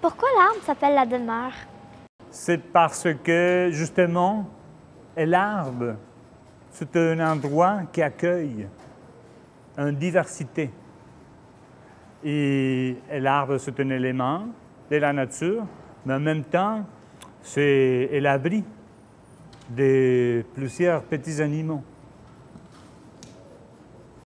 Pourquoi l'arbre s'appelle la demeure? C'est parce que, justement, l'arbre, c'est un endroit qui accueille une diversité. Et l'arbre, c'est un élément de la nature, mais en même temps, c'est l'abri de plusieurs petits animaux.